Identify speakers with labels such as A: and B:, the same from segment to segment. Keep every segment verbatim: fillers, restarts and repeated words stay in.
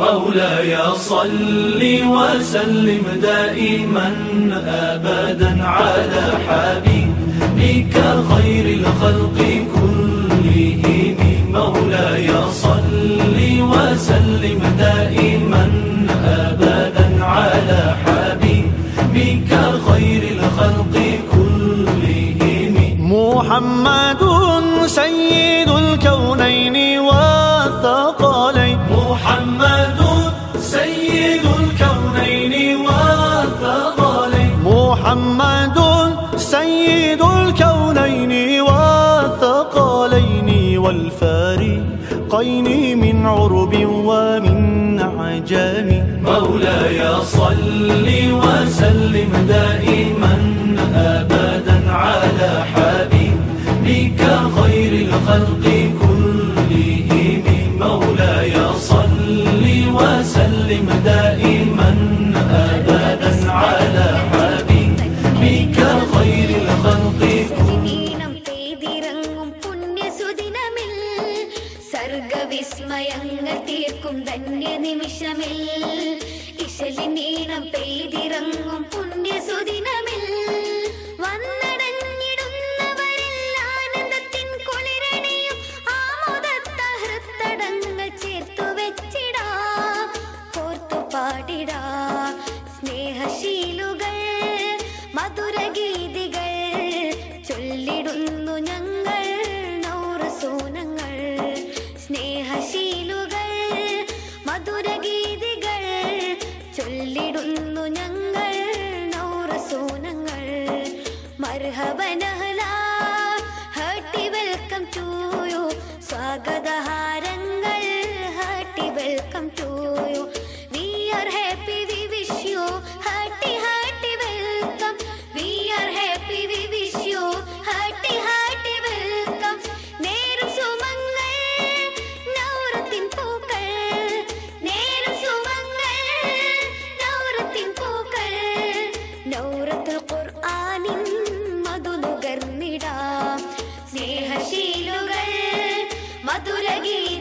A: مولاي صل وسلم دائما أبدا على حبيبك خير الخلق كلهم. مولاي صل وسلم دائما أبدا على حبيبك خير الخلق كلهم.
B: محمد سيد الكونين والثقلين.
A: محمد سيد الكونين والثقلين.
B: محمد سيد الكونين والثقلين والفارقين من عرب ومن عجم.
A: مولاي صل وسلم دائما أبدا على حبيبك خير الخلق كلهم. مولاي صل وسلم دائما أبدا على حبيبك خير الخلق كلهم.
C: സർഗവിസ്മയങ്ങൾ തീർക്കും ധന്യ നിമിഷമിൽ ഇശലിനീണം പെയ്തിറങ്ങും പുണ്യസുദിനമിൽ വന്നടഞ്ഞിടുന്നവരിൽ ആനന്ദത്തിൻ കുളിരണിയും ആമോദത്താൽ ഹൃത്തടങ്ങൾ ചേർത്തു വെച്ചിടാം കോർത്തു പാടിടാം സ്നേഹശീലുകൾ മധുരഗീതികൾ ചൊല്ലിടുന്നു ഞങ്ങൾ നൗറസൂനങ്ങൾ. സ്നേഹശീലുകൾ മധുരഗീതികൾ ചൊല്ലിടുന്നു ഞങ്ങൾ നൗറസൂനങ്ങൾ. മർഹബൻ അഹ്ലാ ഹാർട്ടി വെൽക്കം ടു യു. സ്വാഗതഹാരങ്ങൾ hearty welcome to you. We are happy we wish you hearty hearty welcome. We are happy we wish you hearty hearty welcome. നേരും സുമങ്ങൾ നൗറത്തിൻ പൂക്കൾ. നേരും സുമങ്ങൾ നൗറത്തിൻ പൂക്കൾ. നൗറത്തുൽ ഖുർആനിൻ മധുനുകർന്നിടാം സ്നേഹശീലുകൾ മധുരഗീ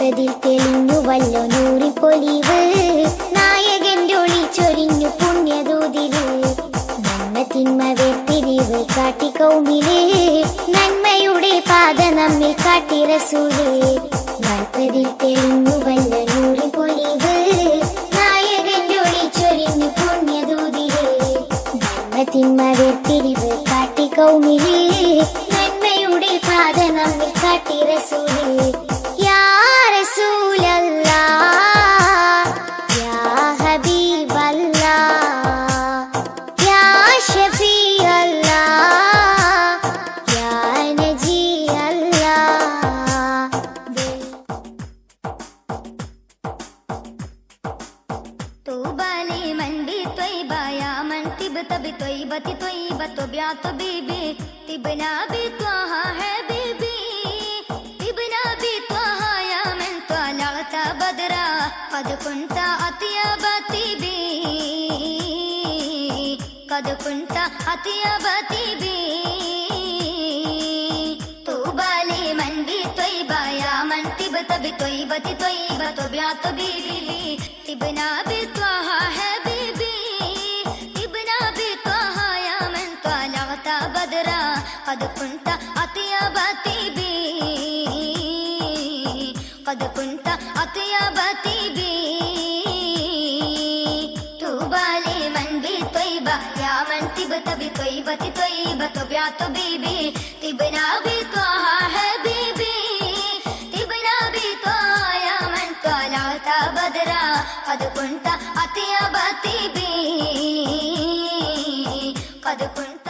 C: നൽപ്പതിൽ തെളിഞ്ഞു വല്ലോ നൂറി പൊലിവ് നായകന്റെ ഒളി ചൊരിഞ്ഞു പുണ്യദൂതില് നന്മ തിന്മ വേർതിരിവ് കാട്ടി കൗമില് നന്മയുടെ പാത നമ്മിൽ കാട്ടി റസൂല് നൽപ്പതിൽ തെളിഞ്ഞു വല്ലോ നൂറി പൊലിവ് നായകന്റെ ഒളി ചൊരിഞ്ഞു പുണ്യദൂതില് നന്മ തിന്മ വേർതിരിവ് കാട്ടി കൗമില് നന്മയുടെ പാത നമ്മിൽ കാട്ടി റസൂല് യാ റസൂലല്ലാഹ് യാ ഹബീബല്ലാഹ് യാ ഷഫീഅല്ലാഹ് യാ നജിയല്ലാഹ് തൂബാ ലിമൻ ബിത്വയ്ബ യാ മൻ തിബ്ത ബിത്വയ്ബതി ത്വയ്ബത ബിഅത ബീബി തിബ്നാ ബിത്വഹ ഹബീബി بدرا قد كنت أطيب طيبي قد كنت أطيب طيبي طوبى لمن بطيبة يا من طبت بطيبة طيبة بيعت بيبي تبنا بطه حبيبي تبنا بطه يا من طلعت بدرا قد كنت أطيب طيبي قد كنت أطيب طيبي طوبى لمن بطيبة يا من طبت بطيبة طيبة بيعت بيبي تبنا بطه حبيبي تبنا بطه يا من طلعت بدرا قد كنت أطيب طيبي قد كنت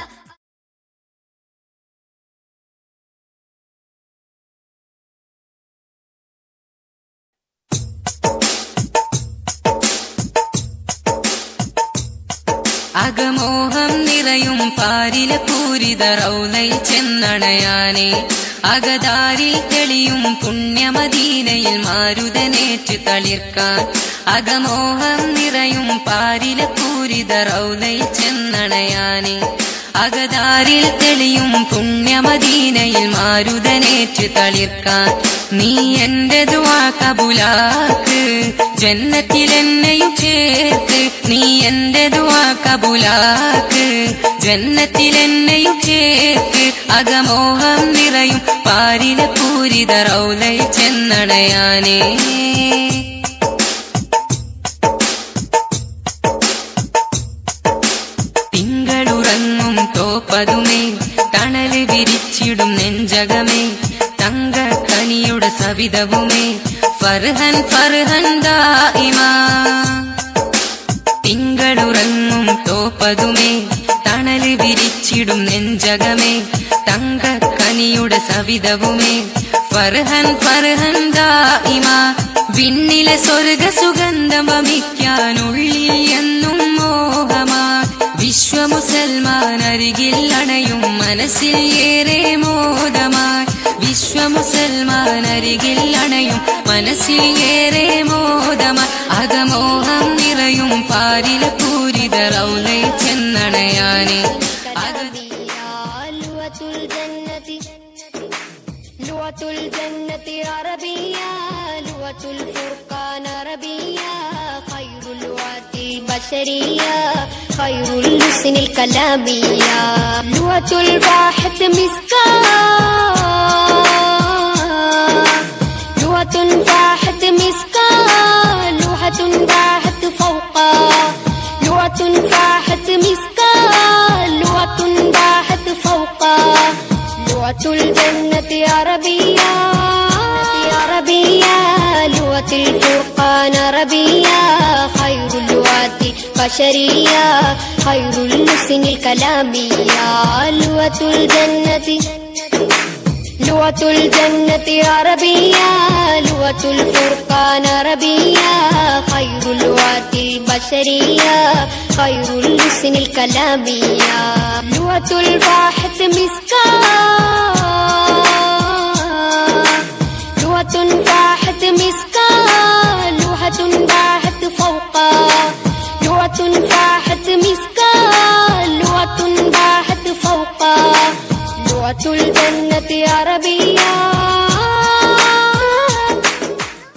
D: അകമോഹം നിറയും പാരിലെ പൂരിത റൗലയിൽ ചെന്നണയാനേ അകതാരിൽ തെളിയും പുണ്യമദീനയിൽ മാരുതനേറ്റ് തളിർക്കാൻ അകമോഹം നിറയും പാരിലെ പൂരിത റൗലയിൽ ചെന്നണയാനേ അകതാരിൽ തെളിയും പുണ്യമദീനയിൽ മാരുതനേറ്റ് തളിർക്കാൻ നീ എന്റെ ദുആ കബൂലാക്ക് ജന്നത്തിൽ എന്നെയും ചേർക്ക് നീ എന്റെ ദുആ കബൂലാക്ക് ജന്നത്തിൽ എന്നെയും ചേർക്ക് അകമോഹം നിറയും പാരിലെ പൂരിത റൗലയിൽ ചെന്നണയാനേ തിങ്കളുറങ്ങും തോപ്പതുമേ തണല് വിരിച്ചിടും നെഞ്ചകമേ തങ്കക്കനിയുടെ സവിധവുമേ ഫർഹൻ ഫർഹൻ ദായിമാ തിങ്കളുറങ്ങും തോപ്പതുമേ തണല് വിരിച്ചിടും നെഞ്ചകമേ തങ്കക്കനിയുടെ സവിധവുമേ ഫർഹൻ ഫർഹൻ ദായിമാ വിണ്ണിലെ സ്വർഗ സുഗന്ധം വമിക്കാനുള്ളിൽ എന്നും മോഹമാ വിശ്വമുസൽമാൻ അരികിൽ അണയും മനസ്സിൽ ഏറെ മോദമായി വിശ്വമുസൽമാൻ അരികിൽ അണയും മനസ്സിൽ ഏറെ മോദമായി അകമോഹം നിറയും പാരിലെ പൂരിത റൗലയിൽ ചെന്നണയാനേ ലുഅത്തുൽ ജന്നതി അറബിയ ലുഅത്തുൽ ഫുർഖാൻ അറബിയ ഖൈറുൽ ലുഅതി ബശരിയ ഖൈറുൽ ഹുസ്നിൽ കലാമിയ ലുഅത്തുൽ വാഹിദ് മിസ്കാ لغة فاحت مسكا لوحة باحت فوقا لغة فاحت مسكا لغة باحت فوقا لغة الجنة عربية عربية لغة الفرقان عربية خير اللغات بشرية خير اللسن الكلامية لغة الجنة لغة الجنة عربية لغة الفرقان عربية خير اللغات البشرية خير اللسن الكلامية لغة الواحد مسكا لغة واحد مسكا لوحة باحت فوقا لغة واحد مسكا لغة باحت فوقا لغة الجنة عربية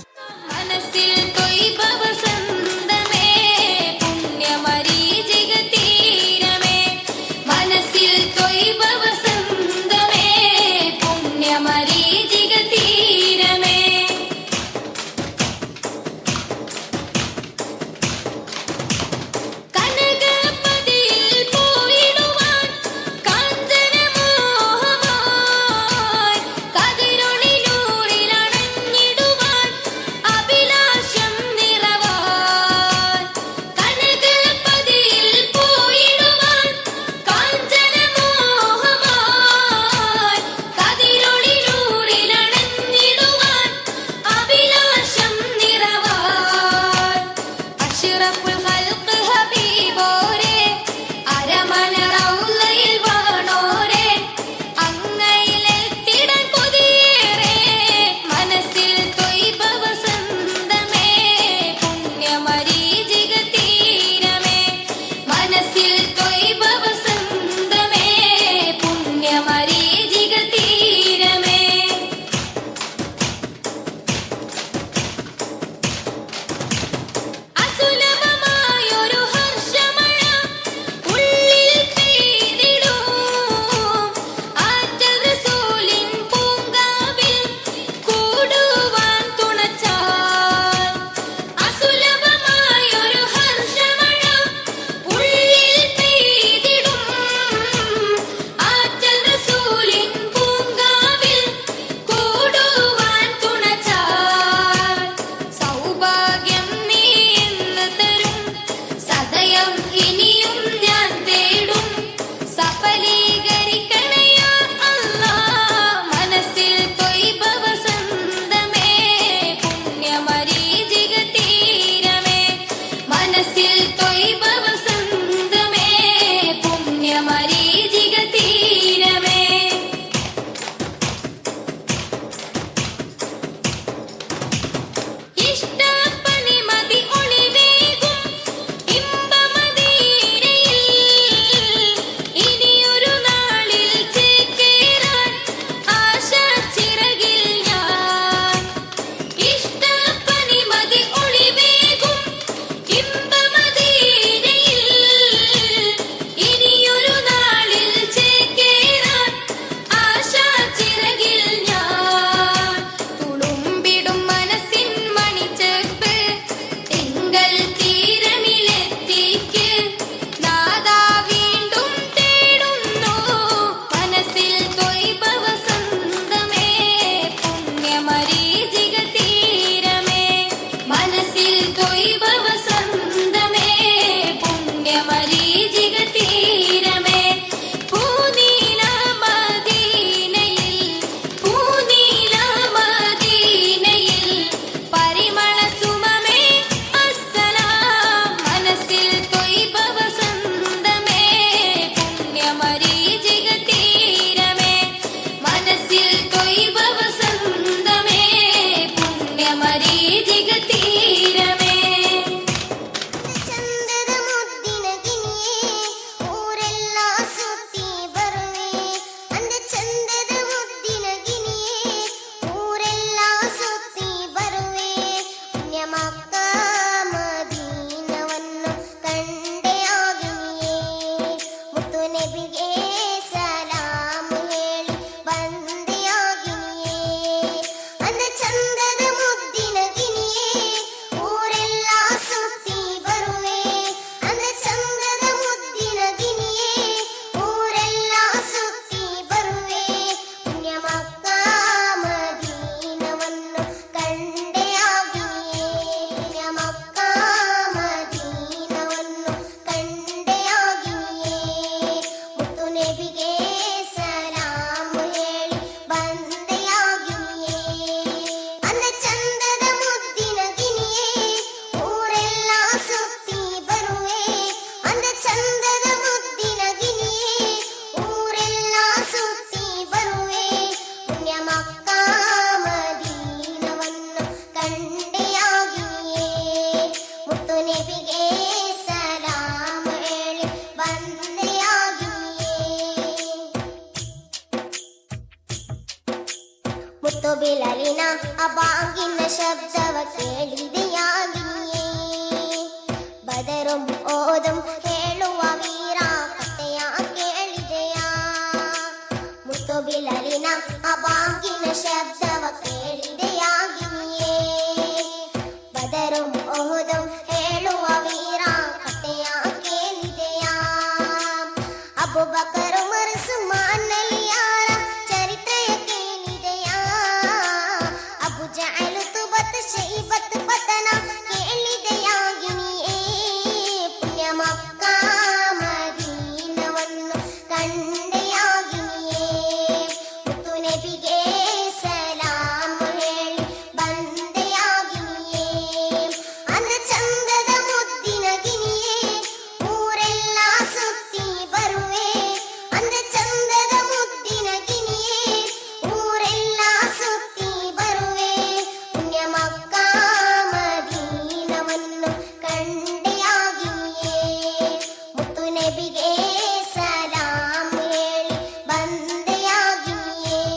E: ಮುತ್ತುಬಿಲಲಿನ ಅಬಾಂಗಿನ ಶಬ್ದವ ಕೇಳಿದೆಯಾಗಿಯೇ ಬದರುಂ ಓದುಂ ಹೇಳುವ ವೀರ ಕಥೆಯ ಕೇಳಿದೆಯಾ ಮುತ್ತುಬಿಲಲಿನ ಅಬಾಂಗಿನ ಶಬ್ದವ ಕೇಳಿದೆಯಾಗಿಯೇ ಬದರುಂ ಓದುಂ ಹೇಳುವ ವೀರ ಕಥೆಯ ಕೇಳಿದೆಯಾ ಅಬೂಬಕರ್ ಉಮರ್ ಉಸ್ಮಾನ್ ಅಲಿಯಾರ ಚರಿತ್ರೆಯ ಕೇಳಿದೆಯಾ ಅಬು ಜಹಲ್ ತುಬತ್ ಶೈಬತ್ ಪತನ ಕೇಳಿದೆಯಾಗಿಯೇ ಪುಣ್ಯ ಮಕ್ಕಾ ಮದೀನವನ್ನು ಕಂಡೆಯಾಗಿಯೇ ಮುತ್ತು ನಬಿಗೆ ಸಲಾಮ್ ಹೇಳಿ ಬಂದೆಯಾಗಿಯೇ ಅಂದ ಚಂದದ ಮುದ್ದಿನ ಗಿನಿಯೇ ಊರೆಲ್ಲ ಸುತ್ತಿ ಬರುವೆ ಅಂದ ಚಂದದ ಮುದ್ದಿನ ಗಿನಿಯೇ ಊರೆಲ್ಲ ಸುತ್ತಿ ಬರುವೆ ಪುಣ್ಯ ಮಕ್ಕಾ ಮದೀನವನ್ನು ಕಂಡೆಯಾಗಿಯೇ ಮುತ್ತು ನಬಿಗೆ ಸಲಾಮ್ ಹೇಳಿ ಬಂದೆಯಾಗಿಯೇ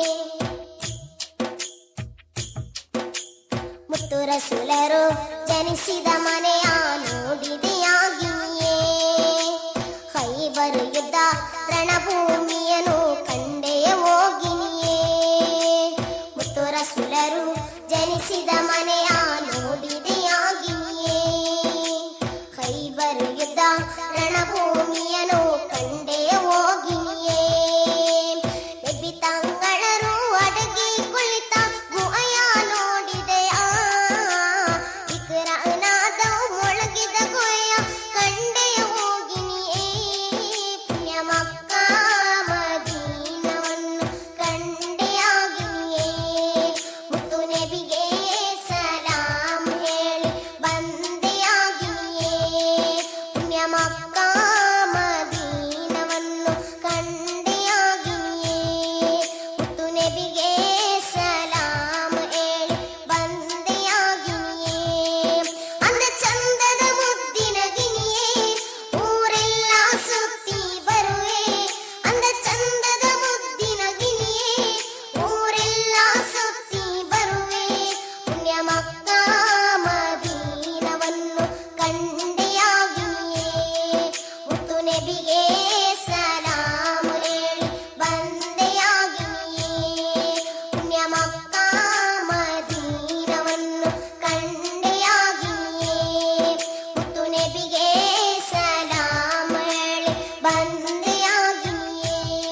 E: ಮುತ್ತು ರಸೂಲರು ಜನಿಸಿದ ಮನೆಯ ನೋಡಿದೆಯಾಗಿಯೇ ಖೈಬರ್ ಯುದ್ಧ ರಣಭೂಮಿಯನ್ನು ಕಂಡೇ ಹೋಗಿನಿಯೇ ಮುತ್ತು ರಸೂಲರು ಜನಿಸಿದ ಮನೆಯ ನೋಡಿದೆಯಾಗಿಯೇ ಖೈಬರ್ ಯುದ್ಧ ರಣಭೂಮಿಯನ್ನು ಕಂಡೇ ಹೋಗಿನಿಯೇ ನಬಿ ತಂಗಳರು ಅಡಗಿ ಕುಳಿತ ಗುಹೆಯ ನೋಡಿದೆಯಾ ಇಕ್ರಾನಾದ ಮೊಳಗಿದ ಗುಹೆಯ ಕಂಡೇ ಹೋಗಿನಿಯೇ ಪುಣ್ಯ ಮಕ್ಕಾ ಮದೀನವನ್ನು ಕಂಡೆಯಾಗಿಯೇ ಮುತ್ತು ನಬಿಗೆ ಸಲಾಮ್ ಹೇಳಿ ಬಂದೆಯಾಗಿಯೇ ಪುಣ್ಯ ಮಕ್ಕಾ ಮದೀನವನ್ನು ಕಂಡೆಯಾಗಿಯೇ ಮುತ್ತು ನಬಿಗೆ ಸಲಾಮ್ ಹೇಳಿ ಬಂದೆಯಾಗಿಯೇ ಅಂದ ಚಂದದ ಮುದ್ದಿನ ಗಿನಿಯೇ ಊರೆಲ್ಲ ಸುತ್ತಿ ಬರುವೆ ಅಂದ ಚಂದದ ಮುದ್ದಿನ ಗಿನಿಯೇ ಊರೆಲ್ಲ ಸುತ್ತಿ ಬರುವೆ ಪುಣ್ಯ ಮಕ್ಕಾ ಮದೀನವನ್ನು ಕಂಡೆಯಾಗಿಯೇ ಮುತ್ತು ನಬಿಗೆ ಸಲಾಮ್ ಹೇಳಿ ಬಂದೆಯಾಗಿಯೇ ಪುಣ್ಯ ಮಕ್ಕಾ ಮದೀನವನ್ನು ಕಂಡೆಯಾಗಿಯೇ ಮುತ್ತು ನಬಿಗೆ ಸಲಾಮ್ ಹೇಳಿ ಬಂದೆಯಾಗಿಯೇ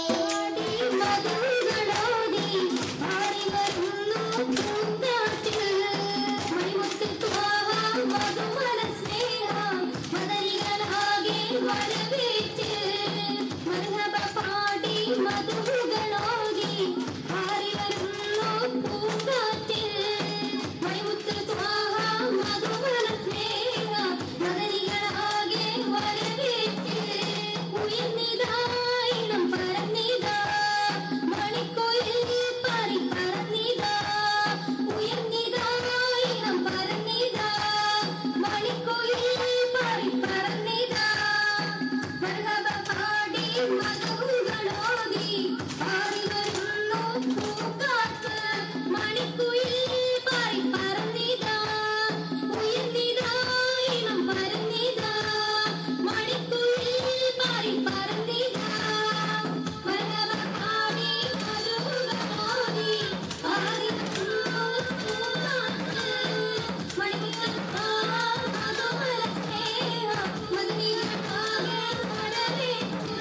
D: മധുകളോടി മാറി വരുന്നു പൂങ്കാറ്റിൽ മണിമുത്ത് ത്വാഹ മധുമല സ്നേഹ മദനികളാകെ വരവേറ്റ് മർഹബ പാടി മധുകളോടി മാറി വരുന്നു പൂങ്കാറ്റിൽ മണിമുത്ത് ത്വാഹ മധുമല സ്നേഹ മദനികളാകെ വരവേറ്റ് ഉയർന്നിതായിനം പരന്നിതാ മണിക്കോയിൽ പാറി പറന്നിതാ ഉയർന്നിതായിനം പരന്നിതാ മണിക്കോയിൽ പാറി പറന്നിതാ മർഹബ പാടി മധുകളോടി പാറി വരുന്നു പൂങ്കാറ്റ് മണിക്കോയിൽ പാറി പറന്നിതാ ഉയർന്നിതായിനം പരന്നിതാ മണിക്കോയിൽ പാറി പറന്നിതാ മർഹബ പാടി മധുകളോടി പാറി വരുന്നു പൂങ്കാറ്റ് മണിമുത്ത് ത്വാഹ മധുമല സ്നേഹ മദനികളാകെ വരവേറ്റ്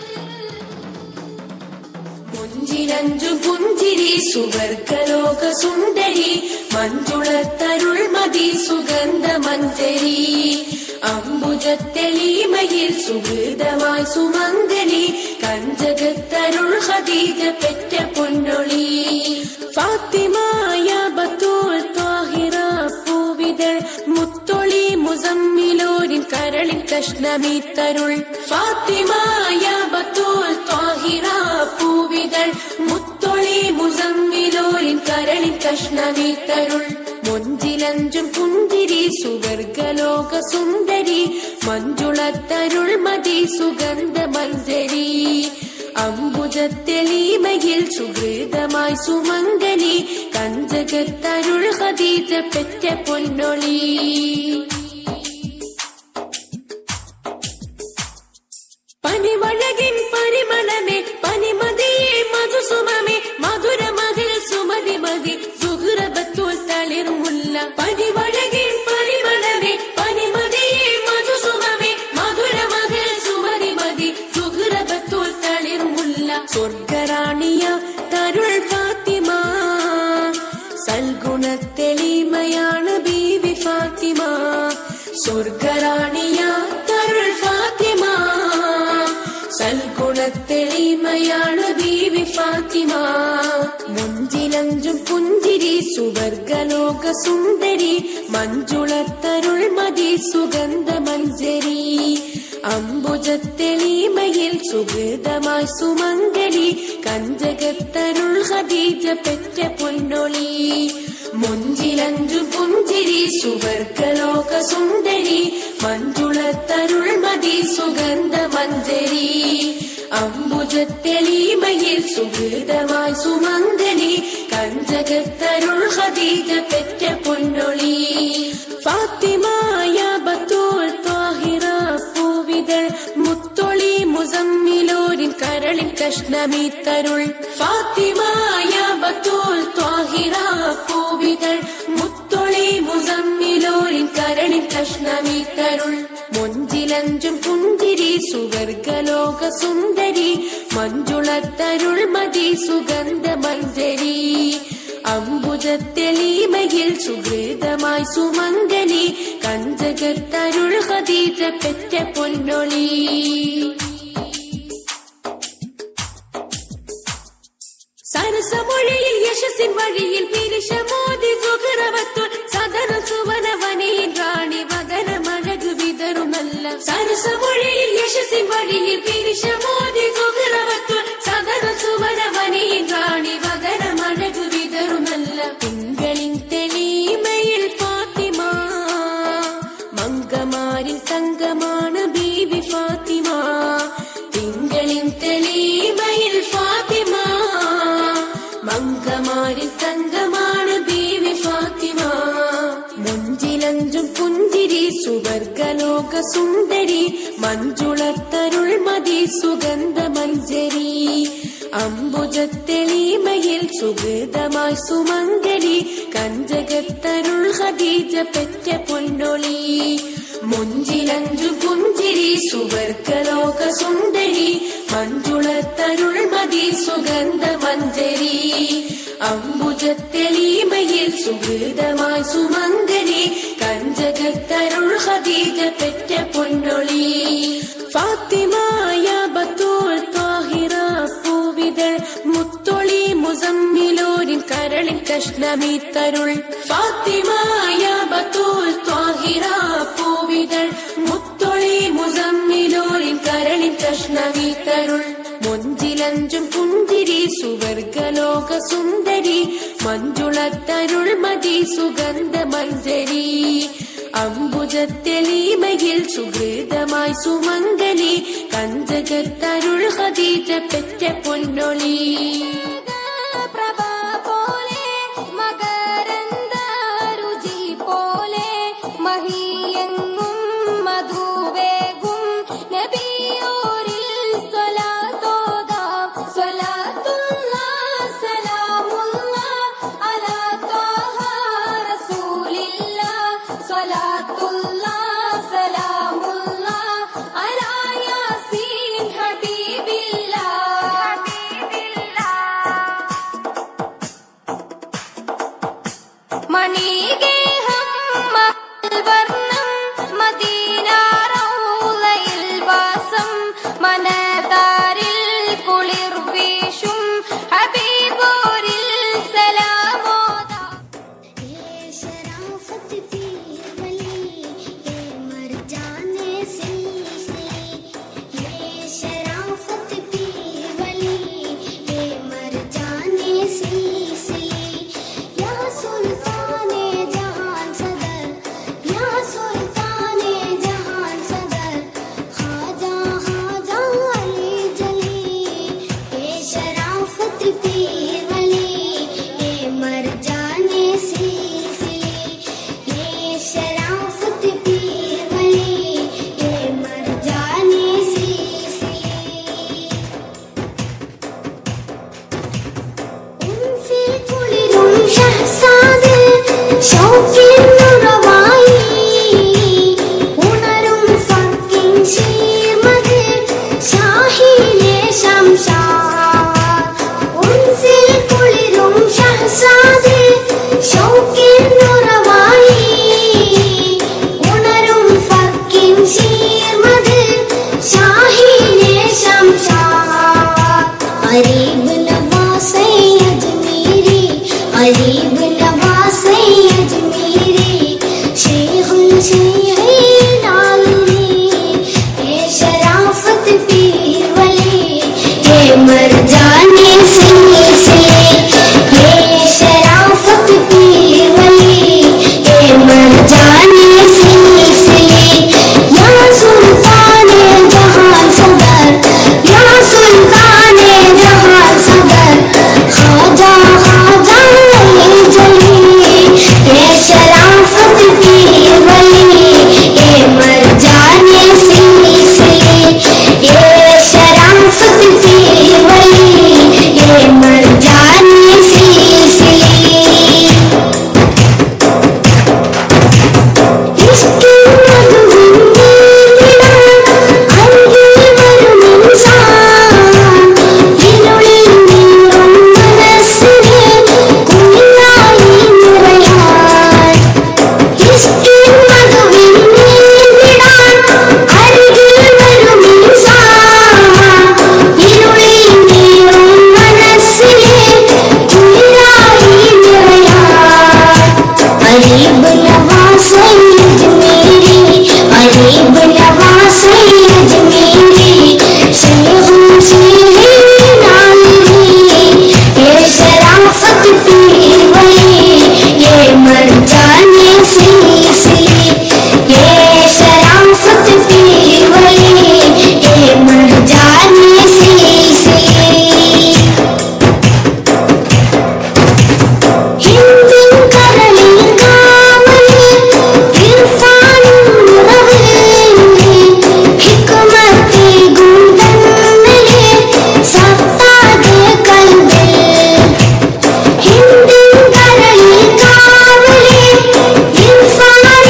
F: മുഞ്ചിരഞ്ചു പുഞ്ചിരി സുവർഗലോക സുന്ദരി മഞ്ജുളത്തരുൾ മതി സുഗന്ധ മഞ്ജരി അംബുജത്തെളിമയിൽ സുഹൃതമായി സുമംഗലി കഞ്ചകത്തരുൾ ഖദീജ പെറ്റ പൊന്നൊളി ഫാത്തിമായ ബത്തൂൾ ത്വാഹിറ പൂവിതൾ മുത്തൊളി മുസമ്മിലോരിൻ കരളിൻ കഷ്ണമീത്തരുൾ ഫാത്തിമായ ബത്തൂൾ ത്വാഹിറ പൂവിതൾ മുത്തൊളി മുസമ്മിലോരിൻ കരളിൻ കഷ്ണമീത്തരുൾ മൊഞ്ചിലഞ്ചും പുഞ്ചിരി സുവർഗലോക സുന്ദരി മഞ്ജുളത്തരുൾ മതി സുഗന്ധ മഞ്ജരി അംബുജത്തെളിമയിൽ സുഹൃതമായി സുമംഗലി കഞ്ചകത്തരുൾ ഖദീജ പെറ്റ പൊന്നൊളി. പനിമഴകിൻ പരിമളമേ പനിമതിയെ മധുസുമമേ മധുരമതിൽ സുമതിമതി സുഹൃബത്തുൽ തളിർമുല്ല. പനിമഴകിൻ പരിമളമേ പനിമതിയെ മധുസുമമേ മധുരമതിൽ സുമതിമതി സുഹൃബത്തുൽ തളിർമുല്ല. സ്വർഗറാണിയ തരുൾ ഫാത്തിമ സൽഗുണത്തെളിമയാണ് ബീവി ഫാത്തിമ. സ്വർഗറാണിയ തരുൾ ഫാത്തിമ സൽഗുണത്തെളിമയാണ് ബീവി ഫാത്തിമ. മുഞ്ചിലഞ്ചും പുഞ്ചിരി സുവർഗലോക സുന്ദരി മഞ്ജുളത്തരുൾ മതി സുഗന്ധ മഞ്ജരി. അംബുജത്തെളിമയിൽ സുഹൃതമായി സുമംഗലി കഞ്ചകത്തരുൾ ഖദീജ പെറ്റ പൊന്നൊളി. മുഞ്ചിലഞ്ചു പുഞ്ചിരി സുവർഗലോക സുന്ദരി മഞ്ജുളത്തരുൾ മതി സുഗന്ധ മഞ്ജരി. അംബുജത്തെളിമയിൽ സുഹൃതമായി സുമംഗലി കഞ്ചകത്തരുൾ ഖദീജ പെറ്റ പൊന്നൊളി. ഫാത്തിമായ ബത്തൂൽ ത്വാഹിറ പൂവിതൾ മുത്തൊളി മുസമ്മിലോരിൻ കരളിൻ കഷ്ണമീ തരുൾ. ഫാത്തിമായ ബത്തൂൽ ത്വാഹിറ പൂവിതൾ മുത്തൊളി മുസമ്മിലോരിൻ കരളിൻ കഷ്ണമീ തരുൾ. മൊഞ്ചിലഞ്ചും പുഞ്ചിരി സുവർഗലോക സുന്ദരി മഞ്ജുളത്തരുൾ മതി സുഗന്ധ മഞ്ജരി. അംബുജത്തെളിമയിൽ സുഹൃതമായി സുമംഗലി കഞ്ചകത്തരുൾ ഖദീജ പെറ്റ പൊന്നൊളി. സരസമൊഴിയിൽ യശസ്സിൻ വഴിയിൽ പിരിശമോദി സുഹൃവത്തുൽ സദന സുവനവനിയിൽ റാണി വദനമഴകു വിതറുമല്ല. സരസമൊഴിയിൽ യശസ്സിൻ വഴിയിൽ പിരിശമോദി സുഹൃവത്തുൽ സദന സുവനവനിയിൽ റാണി വദനമഴകു വിതറുമല്ല. തിങ്കളിൻ തെളിമയിൽ ഫാത്തിമ മംഗമാരിൽ തങ്കമാണ് ബീവി ഫാത്തിമ. തിങ്കളിൻ തെളിമയിൽ ഫാത്തിമ മംഗമാരിൽ തങ്കമാണ് ബീവി ഫാത്തിമ. മുഞ്ചിലഞ്ചും പുഞ്ചിരി സുവർഗലോക സുന്ദരി മഞ്ജുളത്തരുൾ മതി സുഗന്ധ മഞ്ജരി. അംബുജത്തെളിമയിൽ സുഹൃതമായി സുമംഗലി കഞ്ചകത്തരുൾ ഖദീജ പെറ്റ പൊന്നൊളി. മുഞ്ചിലഞ്ചു പുഞ്ചിരി സുവർഗലോക സുന്ദരി മഞ്ജുളത്തരുൾ മതി സുഗന്ധ മഞ്ജരി. അംബുജത്തെളിമയിൽ സുഹൃതമായി സുമംഗലി കഞ്ചകത്തരുൾ ഖദീജ പെറ്റ പൊന്നൊളി. ഫാത്തിമായ ബത്തൂൽ ത്വാഹിറ പൂവിതൾ മുത്തൊളി മുസമ്മിലോരിൻ കരളിൻ കഷ്ണമീ തരുൾ. ഫാത്തിമായ ബത്തൂൽ ത്വാഹിറ പൂവിതൾ മുത്തൊളി മുസമ്മിലോരിൻ കരളിൻ കഷ്ണമീ തരുൾ. മൊഞ്ചിലഞ്ചും പുഞ്ചിരി സുവർഗലോക സുന്ദരി മഞ്ജുളത്തരുൾ മതി സുഗന്ധ മഞ്ജരി. അംബുജത്തെളിമയിൽ സുഹൃതമായി സുമംഗലി കഞ്ചകത്തരുൾ ഖദീജ പെറ്റ പൊന്നൊളി.
E: सुल्ताने गरीब नवाज सैयद मेरी, गरीब नवाज सैयद मेरी, शेखों से है नालरी, ये शराफत पीर वली, ये मर जाने से इसलिए, ये शराफत पीर वली, ये मर जाने से इसलिए। हिंदुन करली कावली, इरफान रवली, हिकमत गुंदनले, सत्ता दे कल्बे। हिंदुन करली कावली, इरफान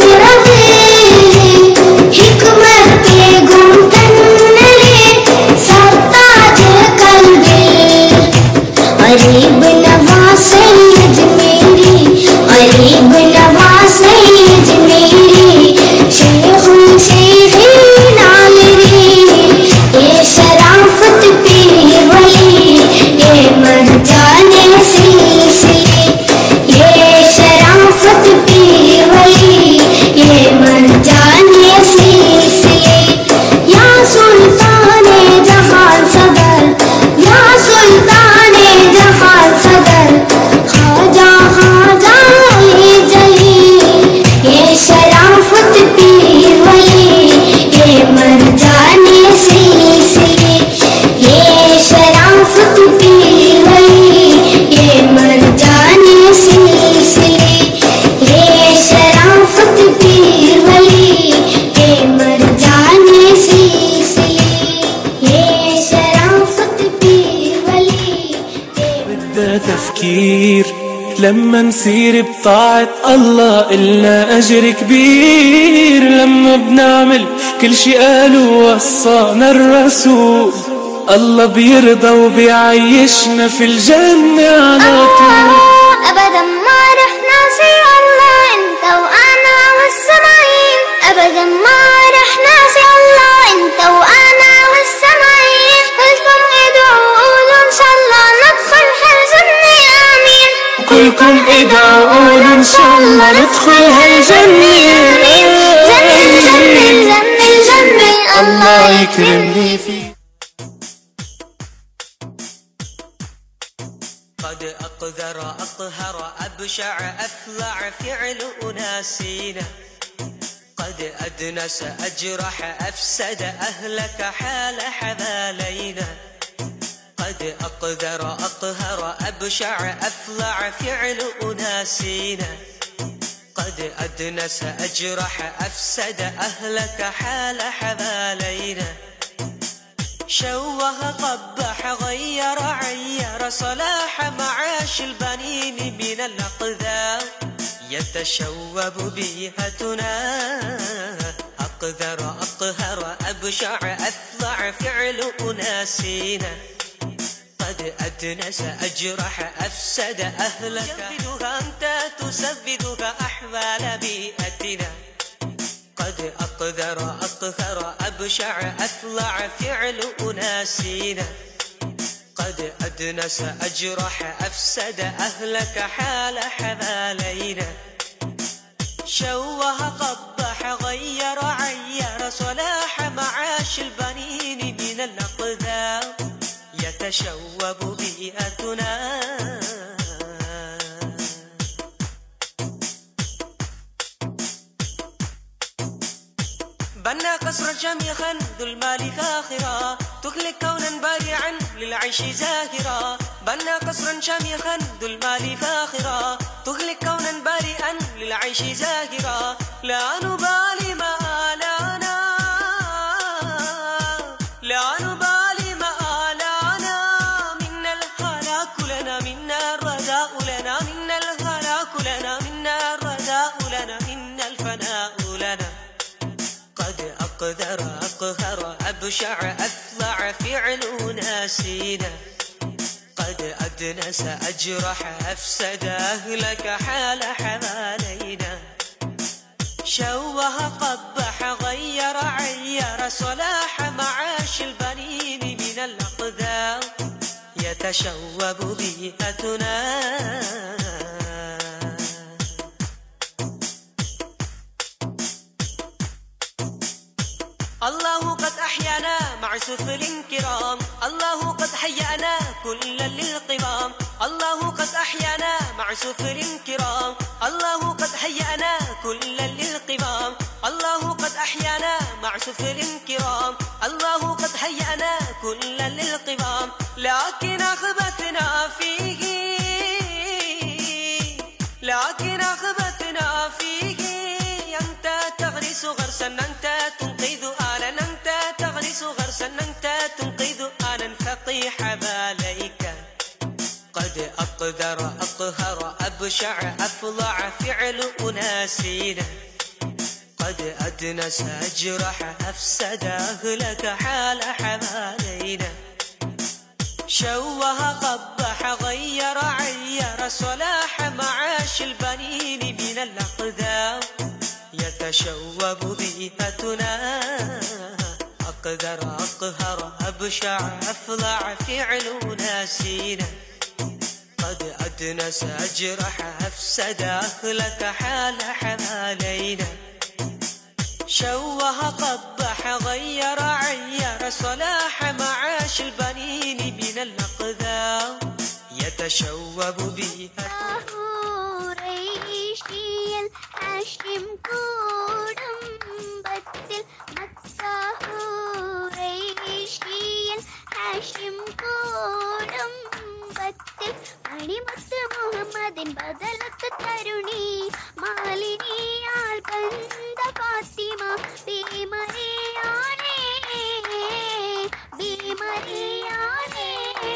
E: रवली, हिकमत गुंदनले, सत्ता दे कल्बे। गरीब नवाज सैयद मेरी, गरीब नवाज सैयद मेरी, शेखों से है नालरी, ये शराफत पीर वली, ये मर जाने से इसलिए, ये शराफत पीर वली, ये मर जाने से इसलिए। या सुल्ताने जहान सदर, या सुल्ताने जहान सदर, ख्वाजा ख्वाजा ये जली, ये शराफत पीर वली, ये मर जाने से इसलिए, ये शराफत पीर वली, ये मर जाने से इसलिए, ये शराफत पीर वली, ये मर जाने से इसलिए, ये शराफत पीर वली, ये
A: بدها تفكير لما نسير بطاعة الله إلنا أجر كبير، لما بنعمل كل شي قالوا وصانا الرسول، الله بيرضى وبيعيشنا في الجنة على طول.
E: أبدا ما رح ناسي الله أنت وأنا والسماعين، أبدا ما رح ناسي الله أنت وأنا والسماعين، كلكم ادعوا قولوا إن شاء الله ندخل هالجنة آمين،
A: كلكم ادعوا قولوا إن شاء الله ندخل هالجنة آمين.
E: جنة الجنة الجنة الجنة
A: الله يكرمني فيك.
G: قد أقدر أقهر أبشع أفلع فعل أناسينا، قد أدنس أجرح أفسد أهلك حال حبالينا، قد أقدر أقهر أبشع أفلع فعل أناسينا، قد أدنس أجرح أفسد أهلك حال حبالينا، شوه قبح غير عير صلاح معاش البنين من الأقذار، يتشوب بيهتنا أقدر أقهر أبشع أفظع فعل أناسينا، قد أدنس أجرح أفسد أهلك، يسبدها أنت تسبدها أحوال بيئتنا، قد أقدر أقهر أبشع أفظع فعل أناسينا، قد أدنس أجرح أفسد أهلك حال حبالينا، شوه قبح غير عير صلاح معاش البنين من الأقذار، يتشوب بيئتنا بنى قصرا شامخا ذو المال فاخرا، تهلك كونا بارعا للعيش زاهرا، بنى قصرا شامخا ذو المال فاخرا، تهلك كونا بارعا للعيش زاهرا، لا نبالي ما آلانا، لا نبالي ما آلانا، منا الهلاك لنا، منا الرداء لنا، منا الهلاك لنا، منا الرداء لنا، منا الفناء لنا، قد أقدر أقهر أبشع أفظع فعل ناسينا، قد أدنس أجرح أفسد أهلك حال حبالينا، شوه قبح غير عير صلاح معاش البنين من الأقدار، يتشوب بيئتنا سفل كرام. الله قد حيانا كلا للقمام. الله قد أحيانا مع سفل كرام. الله قد حيانا كلا للقمام. الله قد أحيانا مع سفل كرام. الله قد حيانا كلا للقمام. لكن أخبتنا فيه لكن أخبتنا فيه. أنت تغرس غرسا أنت تنقذ آنا. أنت تغرس غرسا أنت تنقذ آنا. فطيح باليك قد أقدر أقهر أبشع أفظع فعل أناسينا. قد أدنس أجرح أفسد أهلك حال حوالينا. شوه قبح غير عير صلاح معاش البنين من الأقدام. يتشوب بيئتنا أقدر أقهر أبشع أفظع فعل ناسينا. قد أدنس أجرح أفسد أهلك حال حوالينا. شوه قبح غير عير صلاح معاش البنين من الأقدام. يتشوب بيئتنا
E: ഹാഷിം കൂടുംബത്തിൽ മക്കാഹുറൈശിയൻ ഹാഷിം കൂടുംബത്തിൽ മണിമുത്ത് മുഹമ്മദിൻ ബദലത്ത് തരുണി മാലിനിയാൽ ബന്ധ ഫാത്തിമ ബീമറിയാണേ ബീമറിയാണേ.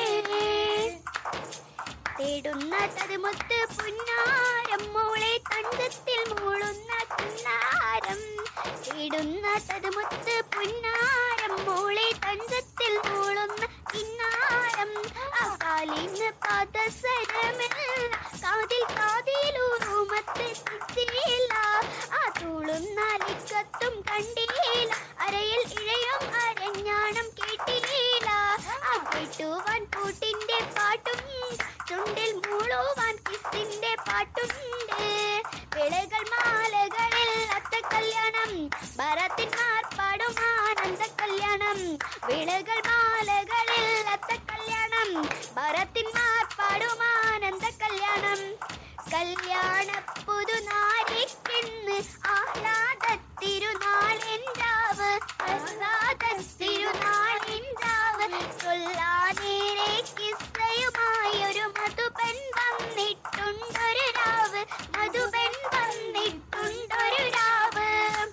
E: തേടുന്ന തതുമൊത്ത് പുന്നാരം മോളെ തണ്ടത്തിൽ മൂളുന്ന കിന്നാരം. തേടുന്ന തതുമൊത്ത് പുന്നാരം മോളെ തണ്ടത്തിൽ മൂളുന്ന കിന്നാരം. ആ കാലിന് പാദസരമില്ല കാതിൽ കാതിലൂറുമത്ത് കിട്ടിയില്ല. ആ തൂളുന്ന ലിക്കത്തും കണ്ടില്ല അരയിൽ ഇഴയും അരഞ്ഞാണം കേട്ടില്ല. ആ കേട്ടുവാൻ കൂട്ടിന്റെ പാട്ടും ചുണ്ടിൽ മൂളുവാൻ കിസിന്റെ പാട്ടുണ്ട്. വിളകൾ മാലകളിൽ അത്ത കല്യാണം ഭരത്തിന്മാർ പാടും ആനന്ദ കല്യാണം. വിളകൾ മാലകളിൽ അത്ത കല്യാണം ഭരത്തിന്മാർ പാടും ആനന്ദ കല്യാണം. കല്യാണ പുതുനാരിക്കിന്ന് ആഹ്ലാദത്തിരുനാളിൻരാവ് ആഹ്ലാദത്തിരുനാളിൻരാവ്. ചൊല്ലാനേരെ കിസ്സയുമായൊരു മധുപൻ വന്നിട്ടുണ്ടൊരു രാവ്. മധുപൻ വന്നിട്ടുണ്ടൊരു രാവ്.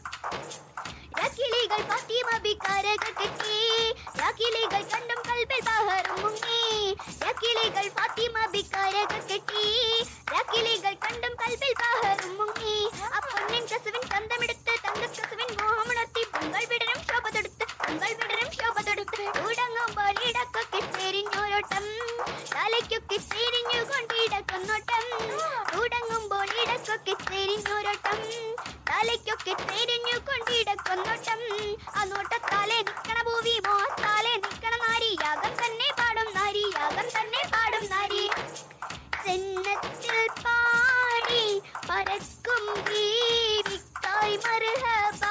E: കിളികൾ ഫാത്തിമ ബിക്കരകൾ കെട്ടി കിളികൾ കണ്ടും കൽബിൽ ബഹറും മുങ്ങി. കിളികൾ ഫാത്തിമ ബിക്കരകൾ കെട്ടി കിളികൾ കണ്ടും കൽബിൽ ബഹറും മുങ്ങി. ആ പൊന്നിൻ കസുവിൻ ചന്തമെടുത്ത് തങ്ക കസുവിൻ മോഹമുണർത്തി പൊങ്കൾ വിടരും ശോഭ തൊടുത്ത് പൊങ്കൾ വിടരും ശോഭ തൊടുത്ത്. തുടങ്ങുമ്പോൾ ഇടക്കൊക്കെ തെരിഞ്ഞോരോട്ടം തലയ്ക്കൊക്കെ തെരിഞ്ഞു കൊണ്ടിടക്കൊന്നോട്ടം. തുടങ്ങുമ്പോൾ ഇടക്കൊക്കെ തെരിഞ്ഞോരോട്ടം തലയ്ക്കൊക്കെ തെരിഞ്ഞു കൊണ്ടിടക്കൊന്നോട്ടം. ആ നോട്ടത്താലെ നിക്കണ ഭൂവി മോഹത്താലെ നിക്കണ നാരി. യാഗം തന്നെ പാടും നാരി യാഗം തന്നെ പാടും നാരി. ജന്നത്തിൽ പാടി പറക്കും ബീവിക്കായി മർഹബാ.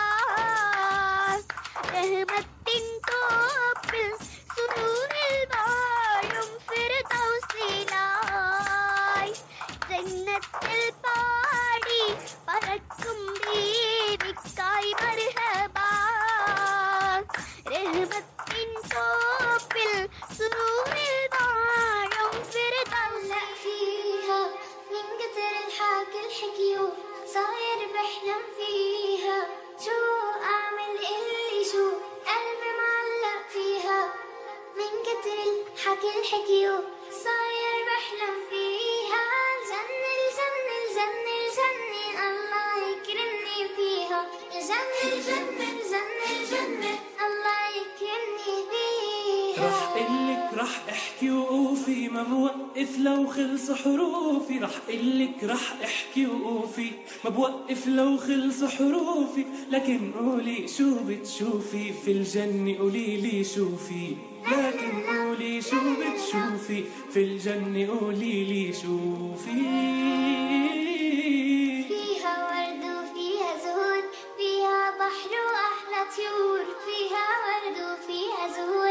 E: റഹ്മത്തിൻ തോപ്പിൽ സുറൂറിൽ വാഴും ഫിർദൗസിലായി. ജന്നത്തിൽ പാടി പറക്കും ബീവിക്കായി മർഹബാ. റഹ്മത്തിൻ തോപ്പിൽ സുറൂറിൽ വാഴും
D: فيها من كتر الحكي الحكيو صاير بحلم فيها. شو أعمل اللي شو قلبي معلق فيها. من كتر الحكي الحكيو صاير بحلم فيها. جنن جنن جنن جنن الله يكرمني فيها. جنن جنن جنن جنن الله يكرمني فيها.
A: رح قلك رح احكي وقوفي ما بوقف لو خلص حروفي. رح قلك رح احكي وقوفي ما بوقف لو خلص حروفي. لكن قولي شو بتشوفي في الجنة قوليلي شوفي. لكن قولي شو بتشوفي في الجنة قوليلي شوفي.
D: فيها ورد وفيها زهور فيها بحر وأحلى طيور. فيها ورد وفيها زهور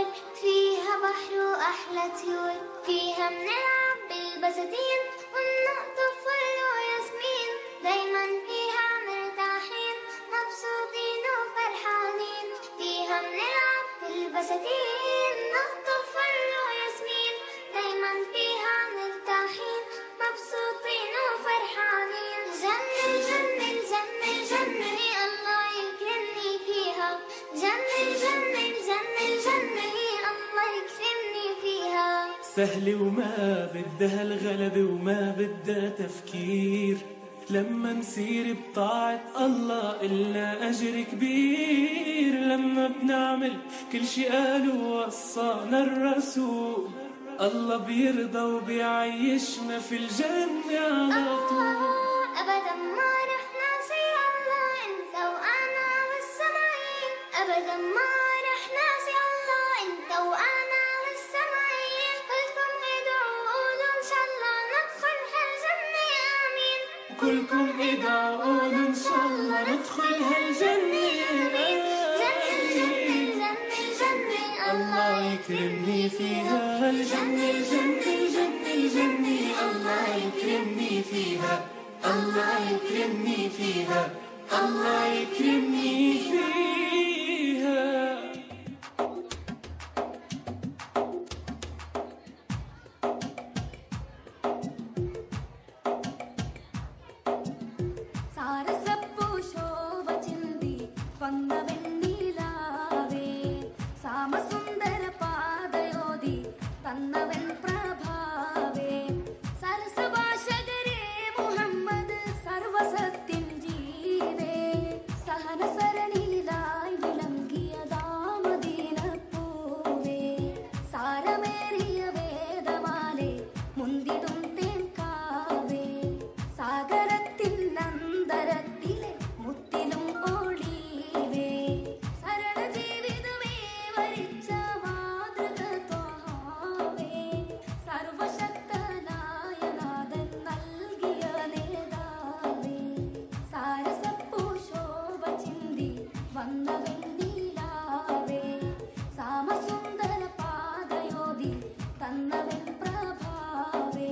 D: بساتين نخطف فل وياسمين دايما فيها مرتاحين مبسوطين وفرحانين جنة جنة جنة جنة الله يكرمني فيها جنة جنة جنة جنة الله يكرمني فيها
A: سهلة وما بدها الغلبة وما بدها تفكير لما نسير بطاعة الله إلا أجر كبير لما بنعمل كل شي قالوا وصانا الرسول الله بيرضى وبيعيشنا في الجنة على طول
D: أبدا ما رح ناسي الله أنت وأنا والسمعين أبدا ما رح ناسي الله أنت وأنا والسمعين كلكم ادعوا قولوا إن شاء الله ندخل هالجنة آمين
A: كلكم ادعوا قولوا إن شاء الله ندخل هالجنة الله يكرمني فيها الجنة الجنة الجنة الجنة الله يكرمني فيها الله يكرمني فيها الله يكرمني فيها
F: സാരസപ്പൂ ശോഭ ചിന്തി വന്ന വെണ്ണിലാവേ സാമസുന്ദര പാദയോതി തന്നവൻ പ്രഭാവേ സരസഭാഷകരേ മുഹമ്മദ് സർവസത്തിൻ ജീവേ സഹന സരണിയിലായി വിളങ്ങിയതാമദീന പൂവേ സാരമേറിയ വേദമാലെ മുന്തിടും തേൻകാവേ സാഗരത്തിൻ അന്തരത്തിലെ മുത്തിലും ഓളീവേ സരള ജീവിതമേ വരിച്ച മാതൃക ത്വഹാവേ സർവശക്തനായ നാഥൻ നൽകിയ നേതാവേ സാരസപ്പൂ ശോഭ ചിന്തി വന്ന വെണ്ണിലാവേ സാമസുന്ദര പാദയോതി തന്നവൻ പ്രഭാവേ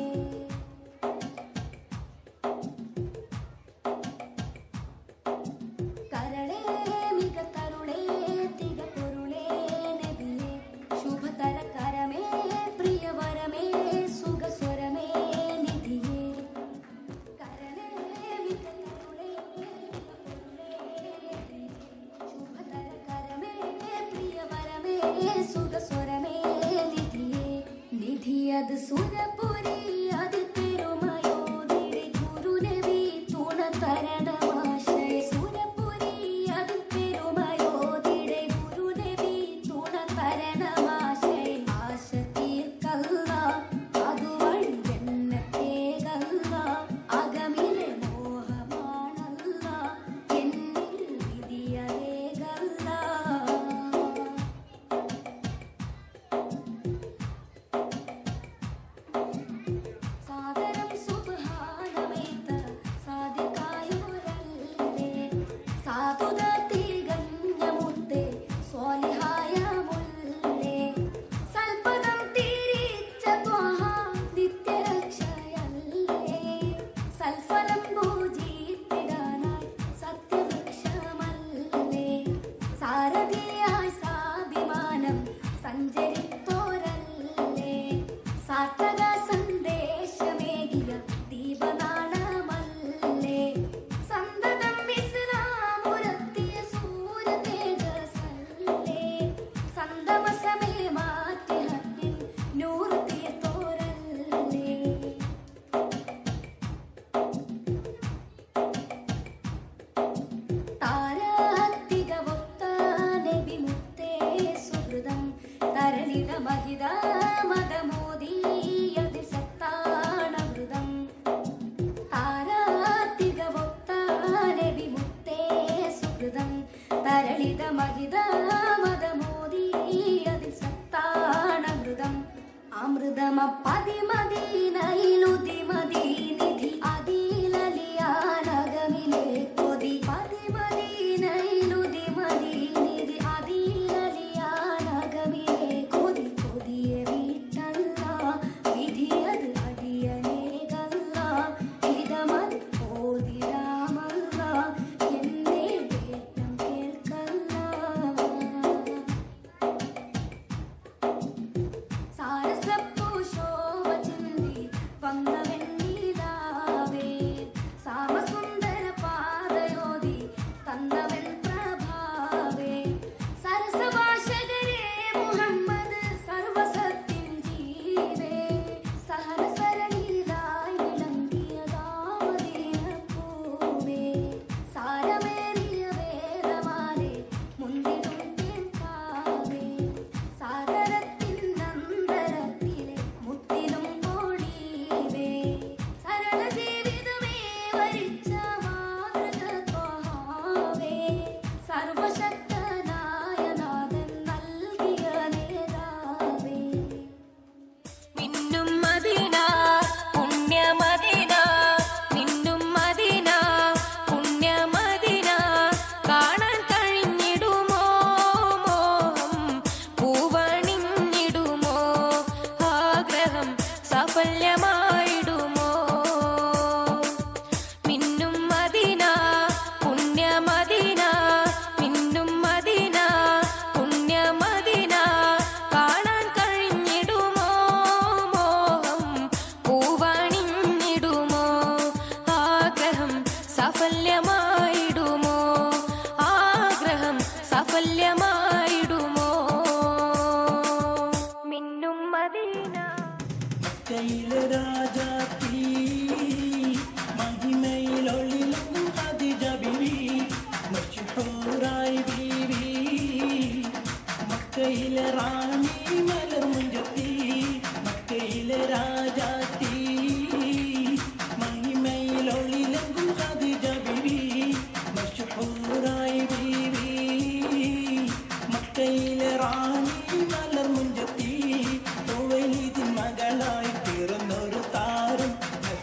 F: കരളേ മിക കരുളേ തിക പൊരുളേ നബിയേ ശുഭതര കരമേ പ്രിയവരമേ സുഖസ്വരമേ നിധിയേ കരളേ മിക കരുളേ തിക പൊരുളേ നബിയേ ശുഭതര കരമേ പ്രിയവരമേ സുഖസ്വരമേ നിധിയേ നിധിയത് സുരപുരി അതിൽ പെരുമയോതിടെ ഗുരുനബി തുണ തരണമാശയ സുരപുരി അതിൽ പെരുമയോതിടെ ഗുരുനബി തുണ തരണമാശയ ആശ തീർക്കല്ല അതുവഴി ജന്നത്തേകല്ല അകമിലെ മോഹമാണല്ല എന്നിൽ വിധിയതേകല്ല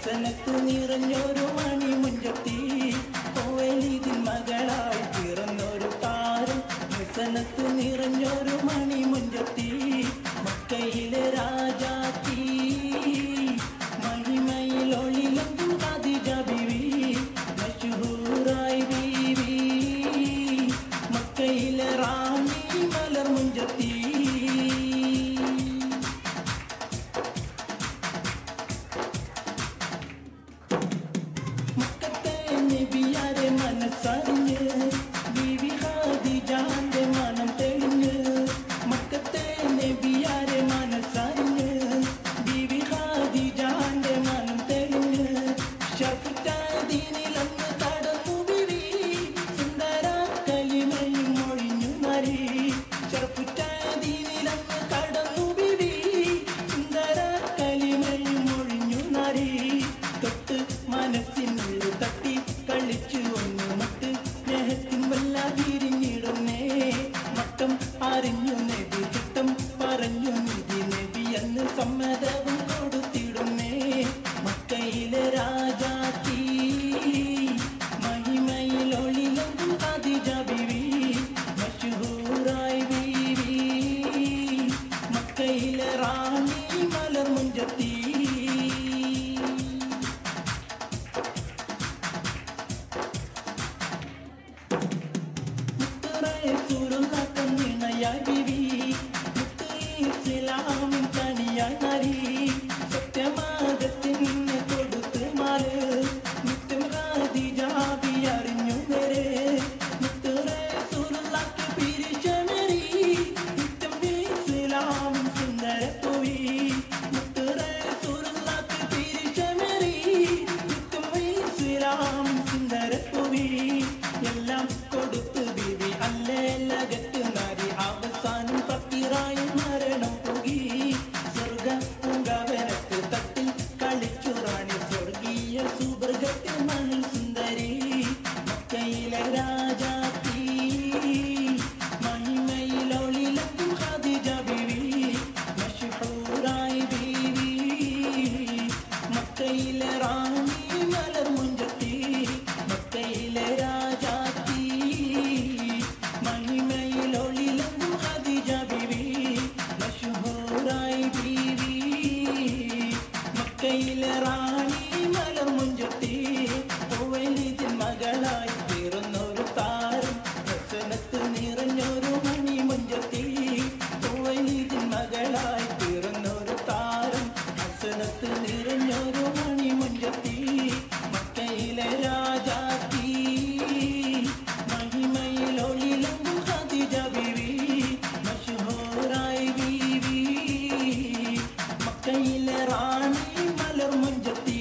B: ഹസനത്ത് നിറഞ്ഞൊരു മണി മുഞ്ചത്തി കോവലിതിൻ മകളായി പിറന്നൊരു താരം ഹസനത്ത് നിറഞ്ഞൊരു മണി മുഞ്ചത്തി മക്കയിലെ രാജാത്തി മഹിമയിലൊളിലും ഖദീജ ബീവി മശഹൂറായി ബീവി മക്കയിലെ റാണി മലർ മുഞ്ചത്തി മനസ്സറിഞ്ഞ് ബീവി ഖദീജാന്റെ മനം തെളിഞ്ഞ് മക്കത്തെ നബിയാരെ മനസ്സറിഞ്ഞ് ബീവി ഖദീജാന്റെ മനം തെളിഞ്ഞ് ശഫ്തദീനിലന്ന് തടന്നു ബീവി സുന്ദര കലിമയും മൊഴിഞ്ഞു നരി ശഫ്തദീനിലന്ന് തടന്നു ബീവി സുന്ദര കലിമയും മൊഴിഞ്ഞു നരി തൊട്ട് മനസ്സിനുള്ളിൽ തട്ടി കളിച്ചു ഒന്ന് മട്ട് സ്നേഹത്തിൻ വല്ല വിരിഞ്ഞിടുന്നേ മട്ടം അറിഞ്ഞു നബി കിട്ടം പറഞ്ഞു നിധി നബി അന്ന് സമ്മതവും കൊടുത്തിടുന്നേ മക്കയിലെ രാജാത്തി മഹിമയിലൊളിലും ഖദീജ ബീവി മശഹൂറായി ബീവി മക്കയിലെ റാണി മലർ മുഞ്ചത്തി ഇസ്ലാമിൻ തനിയായി നരി സത്യമാദത്തിന് കൊടുത്ത് മാല് മുത്തും ഖദീജ ബി അറിഞ്ഞു നേരെ മുത്ത് റസൂലുള്ളാഹി പിരിച്ചമരി മുത്തും ഇസ്ലാമിൻ സുന്ദര പോയി മുത്ത് റസൂലുള്ളാഹി പിരിച്ചമരി മുത്തും ഇസ്ലാമിൻ സുന്ദര പോയി എല്ലാം കൊടുത്ത് ബീവി അല്ലേ ലഗത്ത് നരി അവസാനം ഫക്കീറായി മരണം പോയി സ്വർഗ പൂങ്കാവനത്ത് തട്ടിൽ കളിച്ചു റാണി സ്വർഗീയ സുവർഗത്തിൽ മണിൽ സുന്ദരി മക്കയിലെ രാജാത്തി മഹിമയിലൊളിലും ഖദീജ ബീവി മശഹൂറായി ബീവി മക്കയിലെ റാണി മലർ മുഞ്ചത്തി മക്കയിലെ രാജാത്തി മഹിമയിലൊളിലും ഖദീജ ബീവി മശഹൂറായി ബീവി മക്കയിലെ റാണി മലർ മുഞ്ചത്തി കോവലിതിൻ മകളായി പിറന്നൊരു താരം ഹസനത്ത് നിറഞ്ഞൊരു മണി മുഞ്ചത്തി കോവലിതിൻ മകളായി പിറന്നൊരു താരം ഹസനത്ത് നിറഞ്ഞൊരു മണി മുഞ്ചത്തി മക്കയിലെ രാജാത്തി മഹിമയിലൊളിലും ഖദീജ ബീവി മശഹൂറായി ബീവി മക്കയിലെ റാണി മലർ മുഞ്ചത്തി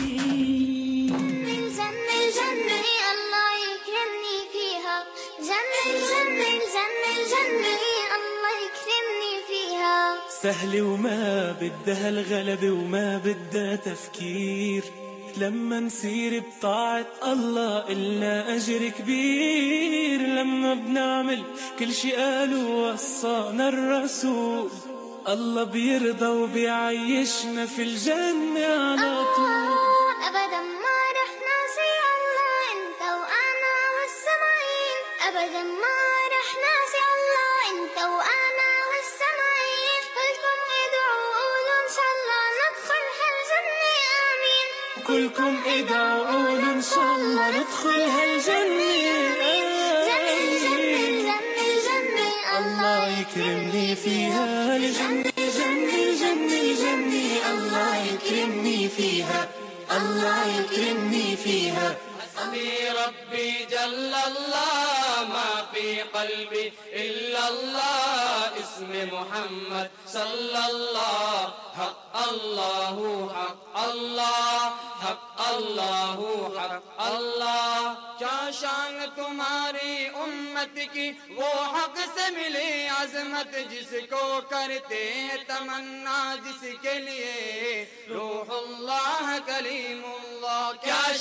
E: الجنة الجنة الله يكرمني فيها جنة الجنة الجنة الجنة الله يكرمني فيها
A: سهل وما بدها الغلب وما بدها تفكير لما نسير بطاعة الله إلنا أجر كبير لما بنعمل كل شي قالوا وصانا الرسول الله بيرضى وبيعيشنا في الجنة على طول
E: أبدا ما رح ناسي الله أنت وأنا والسماعين أبدا ما رح ناسي الله أنت وأنا والسماعين كلكم ادعوا قولوا إن شاء الله ندخل هالجنة آمين
A: كلكم ادعوا قولوا إن شاء الله ندخل هالجنة آمين
E: جنة الجنة الجنة الجنة
A: الله يكرمني فيها الجنة الجنة الجنة الجنة الله يكرمني فيها الله يكرمني فيها
H: حسبي ربي جل الله ما في قلبي إلا الله اسم محمد صلى الله حق الله حق الله حق الله حق الله क्या शान तुम्हारी उम्मत की वो हक से मिली अजमत जिसको करते हैं तमन्ना जिसके लिए रूहुल्लाह कलीमुल्लाह क्या शान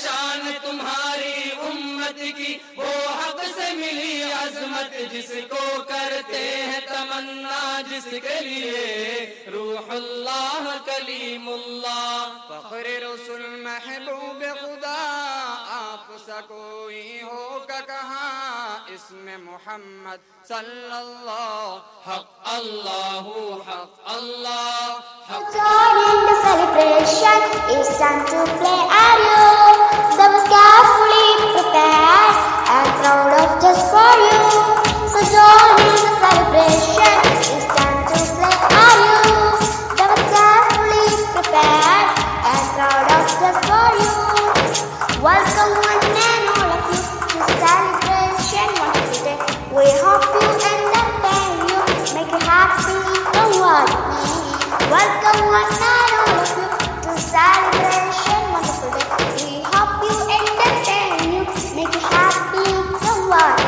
H: है तुम्हारी उम्मत की, वो हक से मिली अजमत जिसको करते हैं तमन्ना, जिसके लिए रूहुल्लाह कलीमुल्लाह। फख्र रसूल महबूब खुदा आपसा कोई होगा कहाँ, इसमें मोहम्मद सल्लल्लाहु हक अल्लाहु हक अल्लाह हक।
E: Joining the celebration, it's time to play Ario. That was carefully prepared and proud of just for you. So joining the celebration, it's time to play Ario. That was carefully prepared and proud of just for you. Welcome one and all of you to celebration once today. We hope you entertain you, make you happy, don't worry. Welcome one and all of you to celebration wonderful day. We hope you entertain you, make you happy, don't worry.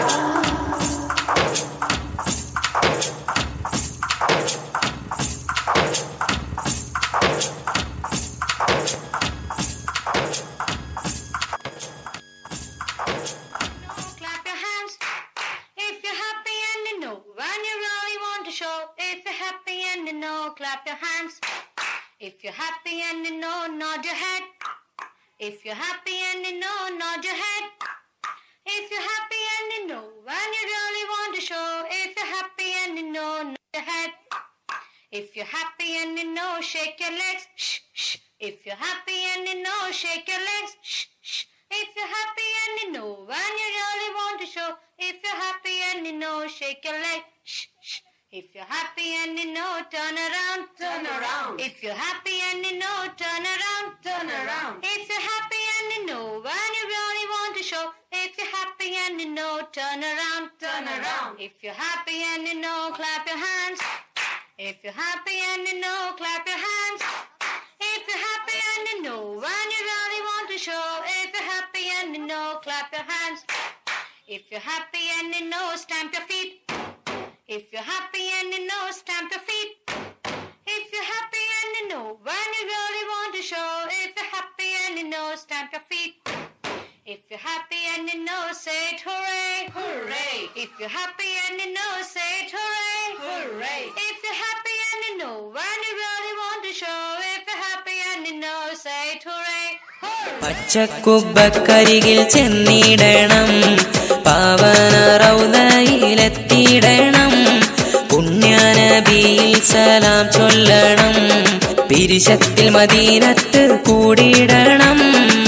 I: Clap your hands if you're happy and you know when you really want to show. If you're happy and you know, clap your hands. If you're happy and you know, nod your head. If you're happy and you know, nod your head. If you're happy and you know when you really want to show. If you're happy and you know, nod your head. If you're happy and you know, shake your legs. Shh, shh. If you're happy and you know, shake your legs. Shh, shh. If you're happy and you know when you really want to show. If you're happy and you know, shake your leg. Shh, shh. If you're happy and you know, turn around, turn around. If you're happy and you know, turn around, turn around. If you're happy and you know when you really want to show. If you're happy and you know, turn around, turn around. If you're happy and you know, clap your hands. If you're happy and you know, clap your hands. If you're happy and you know when you really want to show. If you're happy and you know, clap your hands. If you're happy and you know, stamp your feet. If you're happy and you know, stamp your feet. If you're happy and you know when you really want to show. If you're happy and you know, stamp your feet. If you're happy and you know, say it hooray, hooray. If you're happy and you know, say it hooray, hooray. If you're happy and you know when you really want to show. If you're happy and you know, say it hooray, hooray.
G: പച്ചക്കുബ്ബക്കരികിൽ ചെന്നിടണം, പാവന റൗദയിലെത്തിയിടണം, പുണ്യനബിയിൽ സലാം ചൊല്ലണം, പിരിശത്തിൽ മദീനത്ത് കൂടിയിടണം.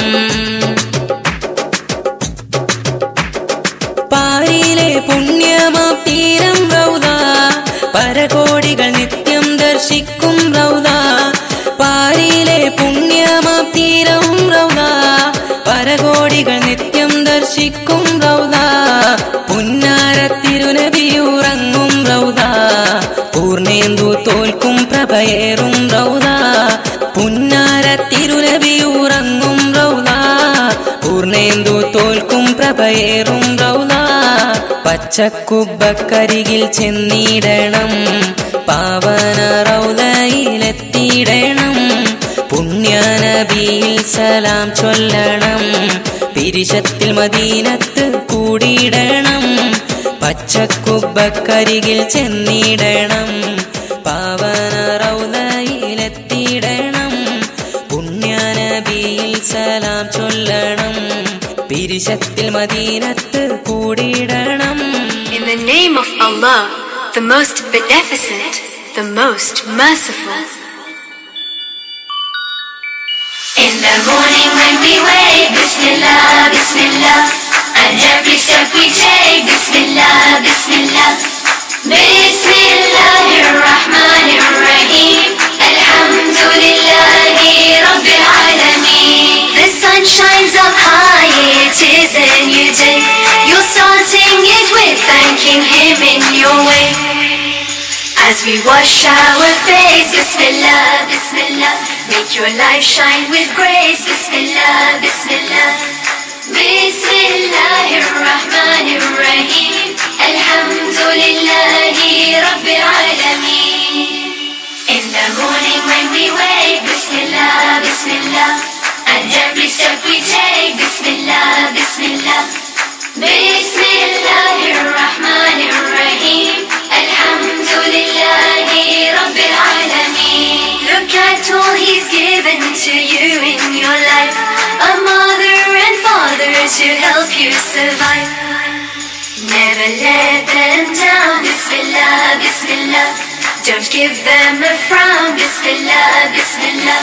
G: പാരിലെ പുണ്യമാം തീരം റൗദ, പരകോടികൾ നിത്യം ദർശിക്കും റൗദ. പാരിലെ പുണ്യമാം തീരം റൗദ, പരകോടികൾ നിത്യം ദർശിക്കും റൗദ. പുന്നാര തിരുനബിയുറങ്ങും റൗദ, പൂർണേന്ദു തോൽക്കും പ്രഭയേറും റൗദ. പുന്നാര തിരുനബിയുറങ്ങും റൗദ, പൂർണേന്ദു തോൽക്കും പ്രഭയേറും റൗദ. പച്ചക്കുബ്ബക്കരികിൽ ചെന്നിടണം, പാവന റൗദയിലെത്തിയിടണം, പുണ്യനബിയിൽ സലാം ചൊല്ലണം, പിരിശത്തിൽ മദീനത്ത് കൂടിയിടണം. പച്ചക്കുബ്ബക്കരികിൽ ചെന്നിടണം, പാവന റൗദയിലെത്തിയിടണം, പുണ്യനബിയിൽ സലാം ചൊല്ലണം, പിരിശത്തിൽ മദീനത്ത് കൂടിയിടണം.
J: In the name of Allah, the most beneficent, the most merciful.
K: In the morning when we wake, Bismillah, Bismillah, and every step we take, Bismillah, Bismillah, Bismillahirrahmanirrahim, Alhamdulillahi Rabbil Alameen. The sun shines up high, it is a new day. You're starting it with thanking Him in your way. As we wash our face, Bismillah, Bismillah, make your life shine with grace, Bismillah, Bismillah, Bismillahirrahmanirrahim, Alhamdulillahi Rabbil Alameen. In the morning when we wake, Bismillah, Bismillah, and every step we take, Bismillah. Bismillah, Bismillah. Bismillahirrahmanirrahim. Alhamdulillahi Rabbil Alameen. Look at all He's given to you in your life. A mother and father to help you survive. Never let them down. Bismillah, Bismillah. Don't give them a frown. Bismillah, Bismillah.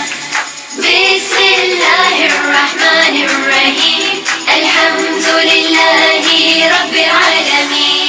K: Bismillahirrahmanirrahim. Alhamdulillahi Rabbil Alameen.